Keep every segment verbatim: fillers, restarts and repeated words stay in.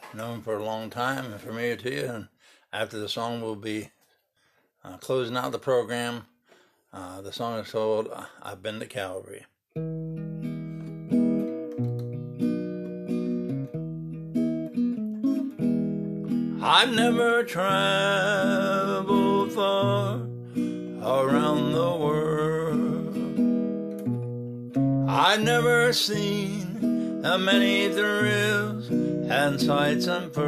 known for a long time and familiar to you. And after the song, we'll be uh, closing out the program. Uh, the song is called I've Been to Calvary. I've never traveled far around the world. I've never seen the many thrills and sights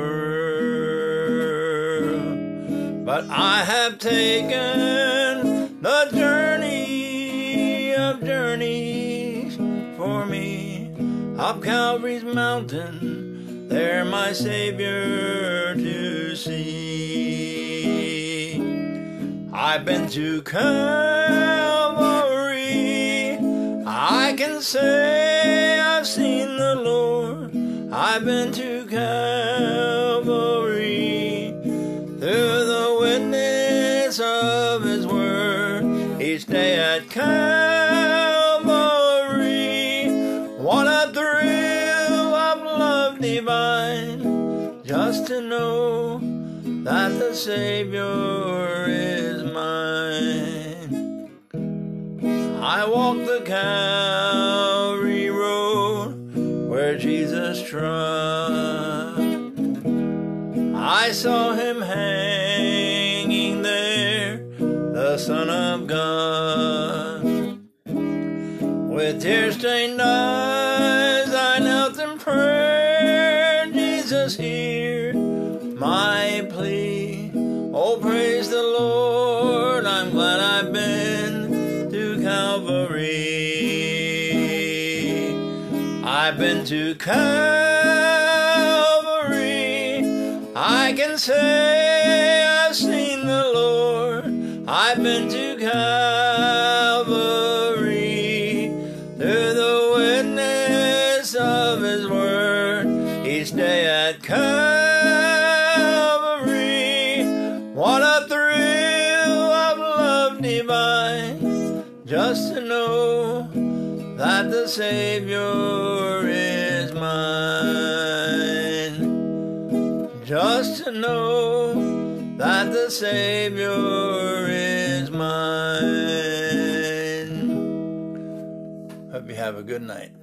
unfurled, but I have taken the journey of journeys for me up Calvary's mountain, there my Savior to see. I've been to Calvary, I can say I've seen the Lord. I've been to Calvary, through the witness of His word, each day at Calvary. What a thrill of love divine, just to know that the Savior is mine. I walk the Calvary road where Jesus trod. I saw Him hanging there, the Son of God. With tear-stained eyes I knelt in prayer. Jesus, hear my plea. Oh, praise the Lord, I'm glad I've been to Calvary. I've been to Calvary, I can say I've seen the Lord. I've been to Calvary, through the witness of His word, each day at Calvary. What a thrill of love divine, just to know that the Savior is mine. Just to know that the Savior is mine. Hope you have a good night.